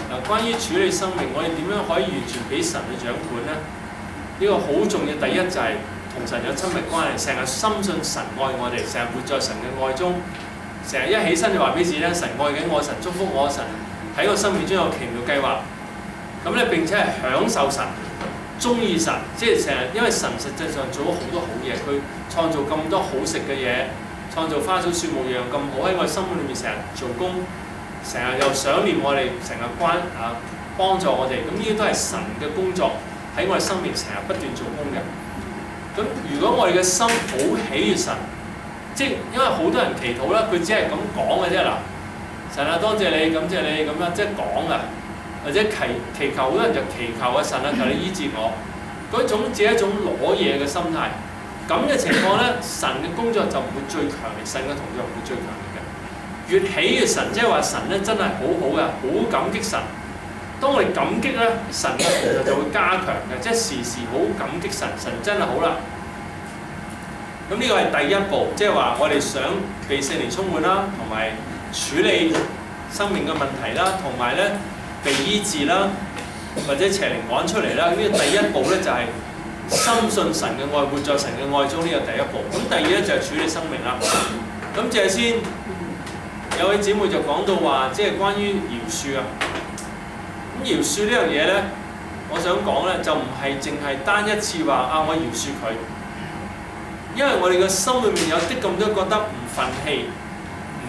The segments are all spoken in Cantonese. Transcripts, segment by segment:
關於處理生命，我哋點樣可以完全俾神去掌管呢？呢個好重要。第一就係同神有親密關係，成日深信神愛我哋，成日活在神嘅愛中，成日一起身就話俾自己聽，神愛緊我，神祝福我，神喺我生命中有奇妙計劃。咁咧並且係享受神，中意神，即係成日，因為神實際上做咗好多好嘢，佢創造咁多好食嘅嘢，創造花草樹木樣咁好，喺我哋生活裏面成日做工，成日又想念我哋，成日幫助我哋，咁呢啲都係神嘅工作喺我哋生命成日不斷做工嘅。咁如果我哋嘅心好喜悅神，即係因為好多人祈禱啦，佢只係咁講嘅啫嗱，神啊多謝你，感謝你咁樣，即係講啊。或者祈求，好多人就祈求啊，神啊，求你醫治我，嗰種只係一種攞嘢嘅心態。咁嘅情況咧，神嘅工作就唔會最強烈，神嘅同在唔會最強烈嘅。越喜悅神，即係話神咧真係好好嘅，好感激神。當我哋感激咧，神嘅同在就會加強嘅，即係時時好感激神，神真係好啦。咁呢個係第一步，即係話我哋想被聖靈充滿啦，同埋處理生命嘅問題啦，同埋咧。被醫治啦，或者邪靈趕出嚟啦，呢個第一步咧就係深信神嘅愛，活在神嘅愛中，呢個第一步。咁第二咧就係處理生命啦。咁就係先有位姊妹就講到話，即係關於饒恕啊。咁饒恕呢樣嘢咧，我想講咧就唔係淨係單一次話啊，我饒恕佢，因為我哋嘅心裏面有啲咁多覺得唔憤氣、唔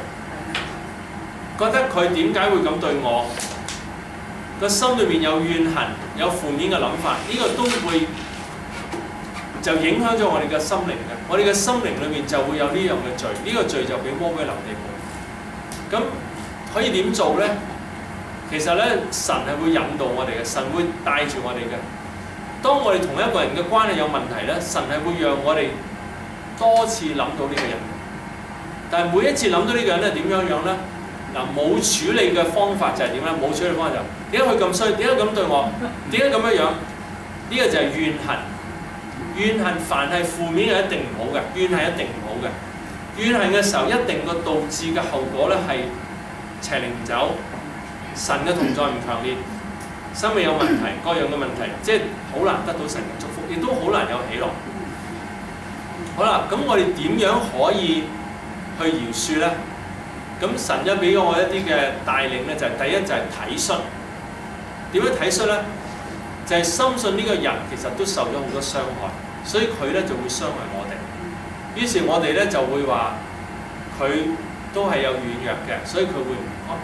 鋸，覺得佢點解會咁對我？個心裏面有怨恨，有負面嘅諗法，呢個都會就影響咗我哋嘅心靈嘅。我哋嘅心靈裏面就會有呢樣嘅罪，呢個罪就俾魔鬼留地步。咁可以點做咧？其實咧，神係會引導我哋嘅，神會帶住我哋嘅。當我哋同一個人嘅關係有問題咧，神係會讓我哋多次諗到呢個人。但係每一次諗到呢個人咧，點樣咧？嗱，冇處理嘅方法就係點咧？冇處理方法就點解佢咁衰？點解咁對我？點解咁樣？呢個就係怨恨。怨恨凡係負面嘅一定唔好嘅，怨恨一定唔好嘅。怨恨嘅時候，一定個導致嘅後果咧係邪靈唔走，神嘅同在唔強烈，生命有問題，各樣嘅問題，即係好難得到神嘅祝福，亦都好難有喜樂。好啦，咁我哋點樣可以去饒恕咧？咁神一俾我一啲嘅帶領咧，就係第一就係體恤。點樣體恤咧？就係深信呢個人其實都受咗好多傷害，所以佢咧就會傷害我哋。於是我哋咧就會話佢都係有軟弱嘅，所以佢會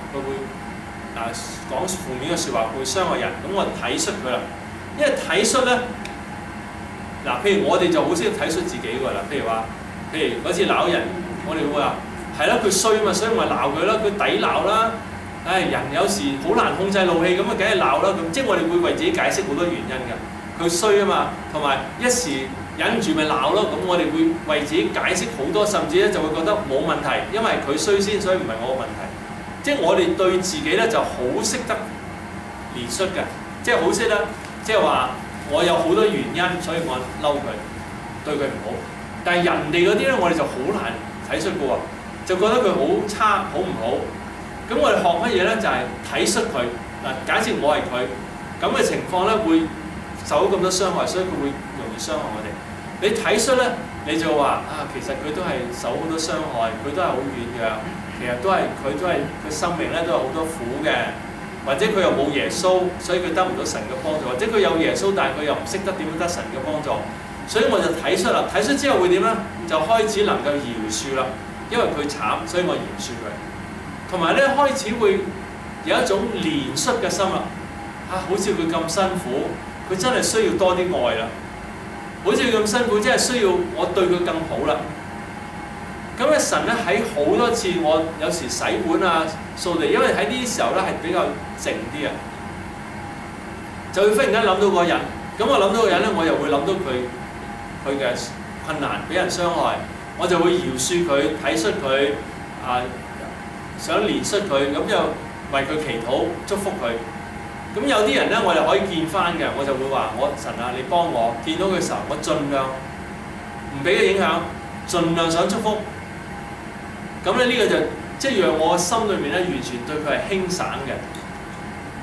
講負面嘅説話，會傷害人。咁我體恤佢啦，因為體恤咧譬如我哋就好識體恤自己㗎啦。譬如嗰次鬧人，我哋會話。係啦，佢衰嘛，所以咪鬧佢啦，佢抵鬧啦。唉，人有時好難控制怒氣，咁啊梗係鬧啦。咁即係我哋會為自己解釋好多原因㗎。佢衰啊嘛，同埋一時忍唔住咪鬧咯。咁我哋會為自己解釋好多，甚至咧就會覺得冇問題，因為佢衰先，所以唔係我嘅問題。即係我哋對自己咧就好識得憐恤嘅，即係好識得即係話我有好多原因，所以我嬲佢，對佢唔好。但係人哋嗰啲咧，我哋就好難體恤嘅喎。就覺得佢好差，好唔好？咁我哋學乜嘢咧？就係體恤佢。假設我係佢，咁嘅情況咧會受到咁多傷害，所以佢會容易傷害我哋。你體恤咧，你就話其實佢都係受好多傷害，佢都係好軟弱，其實佢生命咧都有好多苦嘅，或者佢又冇耶穌，所以佢得唔到神嘅幫助，或者佢有耶穌，但係佢又唔識得點樣得神嘅幫助，所以我就體恤啦。體恤之後會點咧？就開始能夠饒恕啦。因為佢慘，所以我饒恕佢。同埋咧，開始會有一種憐恤嘅心啦。好似佢咁辛苦，佢真係需要多啲愛啦。好似佢咁辛苦，真係需要我對佢更好啦。咁咧，神咧喺好多次，我有時洗碗啊、掃地，因為喺呢啲時候咧係比較靜啲啊，就會忽然間諗到個人。咁我諗到個人咧，我又會諗到佢嘅困難，俾人傷害。我就會饒恕佢、體恤佢，想憐恤佢，咁就為佢祈禱、祝福佢。咁有啲人咧，我哋可以見翻嘅，我就會話：神啊，你幫我見到佢嘅時候，我盡量唔俾佢影響，盡量想祝福。咁咧呢個就即係讓我心裏面咧完全對佢係輕省嘅。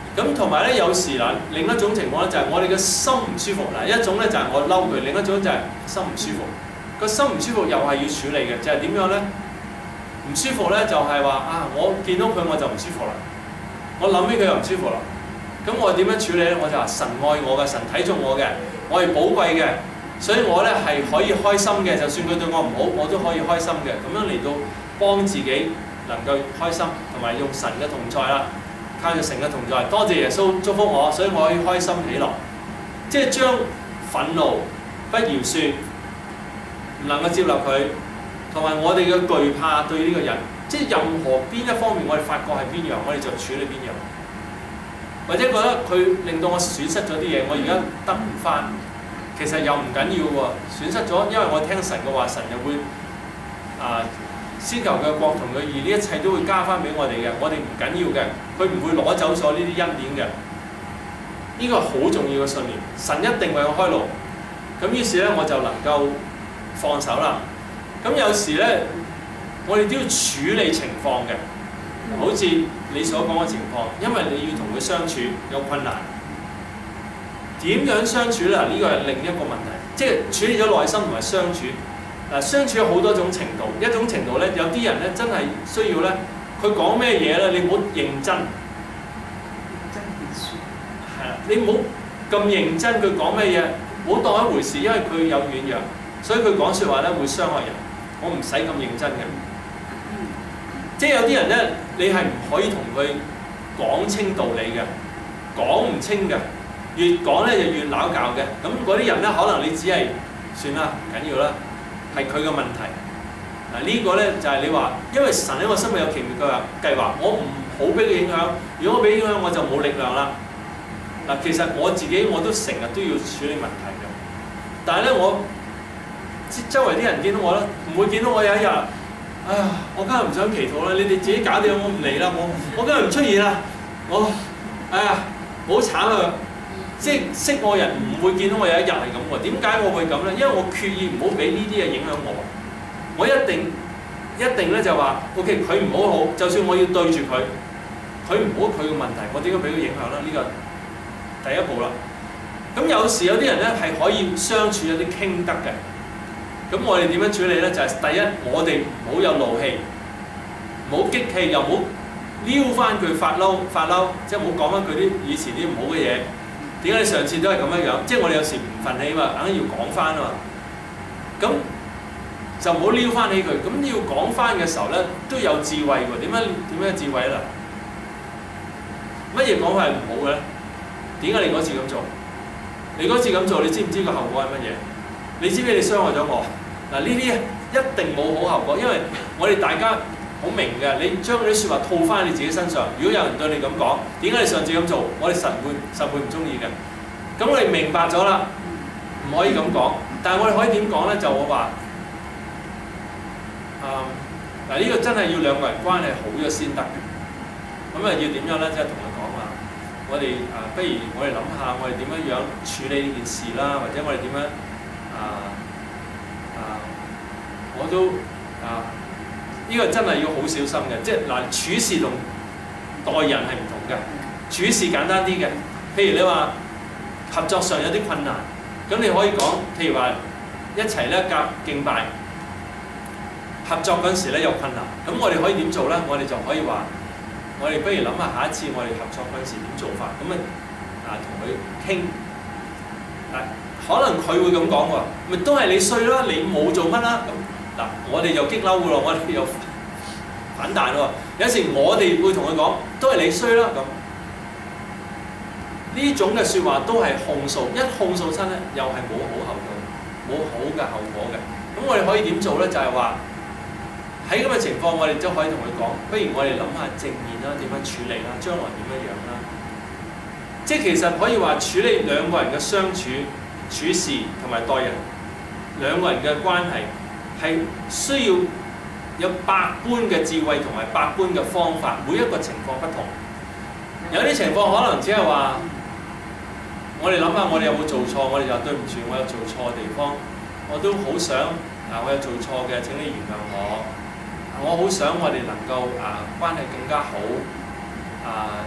咁同埋咧，有時嗱，另一種情況咧就係我哋嘅心唔舒服。嗱，一種咧就係我嬲佢，另一種就係心唔舒服。個心唔舒服又係要處理嘅，就係點樣咧？唔舒服咧就係話啊，我見到佢我就唔舒服啦，我諗起佢又唔舒服啦。咁我點樣處理咧？我就話神愛我嘅，神睇中我嘅，我係寶貴嘅，所以我咧係可以開心嘅，就算佢對我唔好，我都可以開心嘅。咁樣嚟到幫自己能夠開心，同埋用神嘅同在啦，靠住神嘅同在，多謝耶穌祝福我，所以我可以開心喜樂。即係將憤怒、不饒恕、唔能夠接納佢，同埋我哋嘅懼怕對呢個人，即係任何邊一方面我哋發覺係邊樣，我哋就處理邊樣。或者覺得佢令到我損失咗啲嘢，我而家得唔翻，其實又唔緊要喎。損失咗，因為我聽神嘅話，神就會先求佢嘅國同佢義，呢一切都會加翻俾我哋嘅。我哋唔緊要嘅，佢唔會攞走咗呢啲恩典嘅。呢個好重要嘅信念，神一定為我開路。咁於是咧，我就能夠放手啦。咁有時咧，我哋都要處理情況嘅。好似你所講嘅情況，因為你要同佢相處有困難，點樣相處咧？呢個係另一個問題，即係處理咗內心同埋相處。嗱，相處有好多種程度，一種程度咧，有啲人咧真係需要咧，佢講咩嘢咧，你唔好認真，係啦，你唔好咁認真，佢講咩嘢，唔好當一回事，因為佢有軟弱，所以佢講説話咧會傷害人，我唔使咁認真嘅。即係有啲人咧，你係唔可以同佢講清道理嘅，講唔清嘅，越講咧就越鬧交嘅。咁嗰啲人咧，可能你只係算啦，唔緊要啦，係佢嘅問題。嗱呢個咧就係你話，因為神喺我心裏有奇妙嘅計劃，我唔好俾佢影響。如果我俾影響，我就冇力量啦。嗱，其實我自己我都成日都要處理問題嘅，但係咧我周圍啲人見到我咧，唔會見到我有一日。哎呀！我今日唔想祈禱啦，你哋自己搞掂，我唔嚟啦，我今日唔出現啦，哎呀，好慘啊！即係識我人唔會見到我有一日係咁喎。點解我會咁咧？因為我決意唔好俾呢啲嘢影響我。我一定咧就話 ，OK， 佢唔好好，就算我要對住佢，佢唔好佢嘅問題，我點解俾佢影響咧？呢個第一步啦。咁有時有啲人咧係可以相處有啲傾得嘅。咁我哋點樣處理咧？就係第一，我哋唔好有怒氣，唔好激氣，又唔好撩翻佢發嬲，即係唔好講翻佢啲以前啲唔好嘅嘢。點解你上次都係咁樣？即係我哋有時唔憤氣嘛，硬係要講翻啊嘛。咁就唔好撩翻起佢。咁要講翻嘅時候咧，都有智慧喎。點樣智慧啦？乜嘢講法係唔好嘅咧？點解你嗰次咁做？你嗰次咁做，你知唔知個後果係乜嘢？你知唔知你傷害咗我？嗱，呢啲一定冇好後果，因為我哋大家好明嘅。你將嗰啲説話套翻你自己身上，如果有人對你咁講，點解你上次咁做？我哋實會唔中意嘅。咁我哋明白咗啦，唔可以咁講。但係我哋可以點講咧？就我話，嗱呢個真係要兩個人關係好咗先得嘅。咁要點樣咧？即係同佢講話，我哋不如我哋諗下，我哋點樣處理呢件事啦，或者我哋點樣？我都呢個真係要好小心嘅，即係嗱，處事同待人係唔同嘅。處事簡單啲嘅，譬如你話合作上有啲困難，咁你可以講，譬如話一齊咧夾敬拜，合作嗰陣時咧有困難，咁我哋可以點做咧？我哋就可以話，我哋不如諗下下一次我哋合作嗰陣時點做法，咁同佢傾可能佢會咁講喎，咪都係你衰啦，你冇做乜啦咁。嗱，我哋又激嬲嘅咯，我哋又反彈喎。有時我哋會同佢講，都係你衰啦咁。呢種嘅説話都係控訴，一控訴親咧，又係冇好嘅後果嘅。咁我哋可以點做咧？就係話喺咁嘅情況，我哋都可以同佢講，不如我哋諗下正面啦，點樣處理啦，將來點樣啦。即係其實可以話處理兩個人嘅相處、處事同埋待人，兩個人嘅關係係需要有百般嘅智慧同埋百般嘅方法，每一個情況不同。有啲情況可能只係話，我哋諗下我哋有冇做錯，我哋就對唔住，我有做錯嘅地方，我都好想我有做錯嘅，請你原諒我。我好想我哋能夠關係更加好。不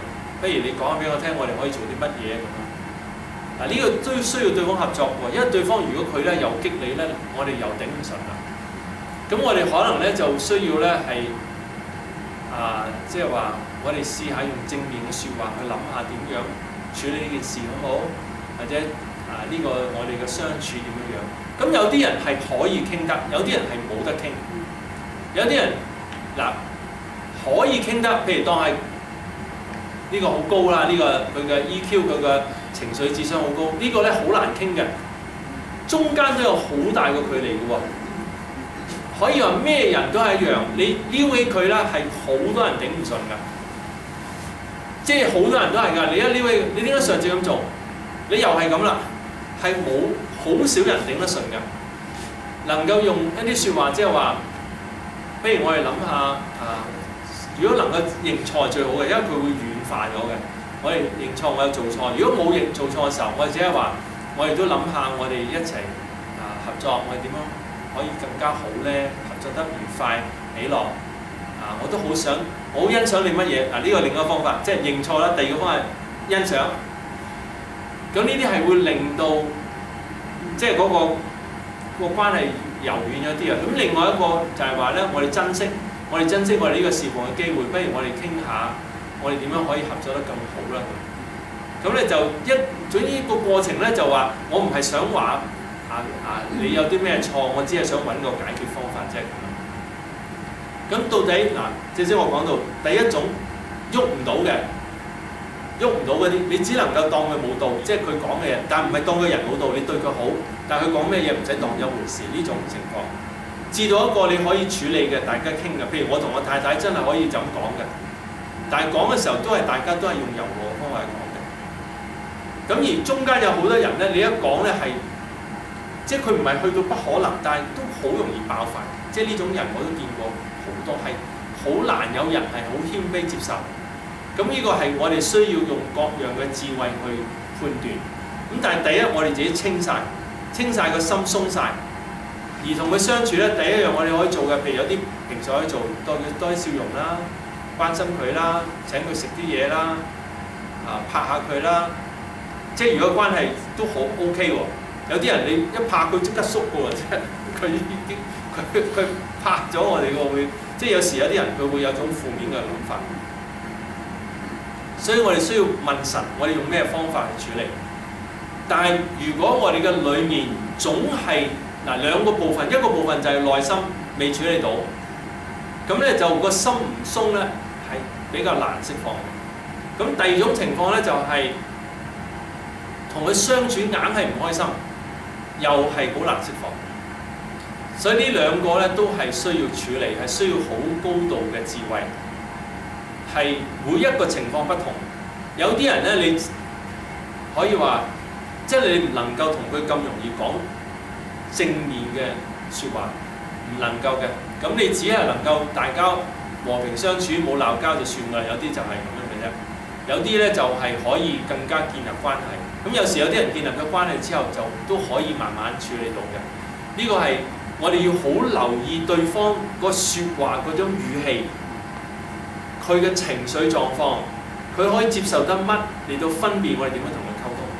不如你講下俾我聽，我哋可以做啲乜嘢咁樣。嗱，呢個都需要對方合作喎，因為對方如果佢咧有激你咧，我哋又頂唔順啦。咁我哋可能咧就需要咧係即係話我哋試下用正面嘅説話去諗下點樣處理呢件事好唔好，或者呢個我哋嘅相處點樣樣。咁有啲人係可以傾得，有啲人係冇得傾。有啲人可以傾得，譬如當係呢個好高啦，呢個佢嘅 EQ 佢嘅情緒智商好高，呢個咧好難傾嘅，中間都有好大個距離嘅喎。可以話咩人都係一樣，你撩起佢啦，係好多人頂唔順㗎，即係好多人都係㗎。你一撩起，你點解上次咁做？你又係咁啦，係好少人頂得順㗎。能夠用一啲説話，即係話，不如我哋諗下如果能夠認錯係最好嘅，因為佢會軟化咗嘅。我哋認錯，我有做錯。如果冇做錯嘅時候，或者係話，我哋都諗下，我哋一齊合作，我哋點樣可以更加好咧？合作得愉快喜樂我都好欣賞你乜嘢呢個另一個方法，即係認錯啦。第二個方法係欣賞。咁呢啲係會令到即係嗰個關係柔軟咗啲啊。咁另外一個就係話咧，我哋珍惜我哋呢個事奉嘅機會，不如我哋傾下，我哋點樣可以合作得更好啦？咁咧就總之個過程咧就話，我唔係想話你有啲咩錯，我只係想揾個解決方法啫。咁到底正先我講到第一種喐唔到嗰啲，你只能夠當佢冇到，即係佢講嘅嘢，但唔係當佢人冇到，你對佢好，但係佢講咩嘢唔使當一回事呢種情況。至到一個你可以處理嘅，大家傾嘅，譬如我同我太太真係可以就咁講嘅，但係講嘅時候大家都係用柔和嘅方法去講嘅。咁而中間有好多人咧，你一講咧係，即係佢唔係去到不可能，但係都好容易爆發。即係呢種人我都見過好多，係好難有人係好謙卑接受。咁呢個係我哋需要用各樣嘅智慧去判斷。咁但係第一，我哋自己清晒個心，鬆晒。而同佢相處咧，第一樣我哋可以做嘅，譬如有啲平時可以做多啲笑容啦，關心佢啦，請佢食啲嘢啦，拍下佢啦。即係如果關係都好 OK 喎，有啲人你一拍佢即刻縮嘅喎，即係佢已經佢拍咗我哋個會，即係有時有啲人佢會有種負面嘅諗法。所以我哋需要問神，我哋用咩方法去處理？但係如果我哋嘅裡面總係兩個部分，一個部分就係內心未處理到，咁咧就個心唔鬆咧，係比較難釋放。咁第二種情況咧就係同佢相處硬係唔開心，又係好難釋放。所以呢兩個咧都係需要處理，係需要好高度嘅智慧。係每一個情況不同，有啲人咧你可以話，即係你唔能夠同佢咁容易講正面嘅説話，唔能夠嘅。咁你只係能夠大家和平相處，冇鬧交就算啦。有啲就係咁樣嘅啫。有啲咧就係可以更加建立關係。咁有時有啲人建立咗關係之後，就都可以慢慢處理到嘅。呢個係我哋要好留意對方個説話嗰種語氣，佢嘅情緒狀況，佢可以接受得乜嚟到分辨我哋點樣同佢溝通。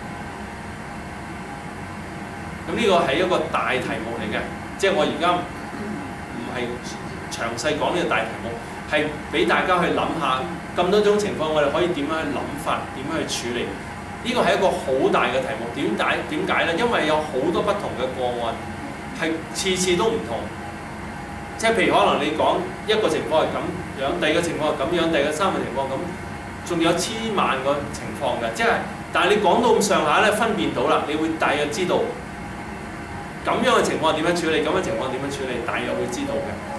咁呢個係一個大題目嚟嘅，即係我而家唔係詳細講呢個大題目，係俾大家去諗下咁多種情況，我哋可以點樣去諗法，點樣去處理？呢個係一個好大嘅題目。點解咧？因為有好多不同嘅個案，係次次都唔同。即係譬如可能你講一個情況係咁樣，第二個情況係咁樣，第三個情況咁，仲有千萬個情況嘅。即係，但係你講到咁上下咧，分辨到啦，你會大約知道咁樣嘅情況點樣處理，咁嘅情況點樣處理，大約會知道嘅。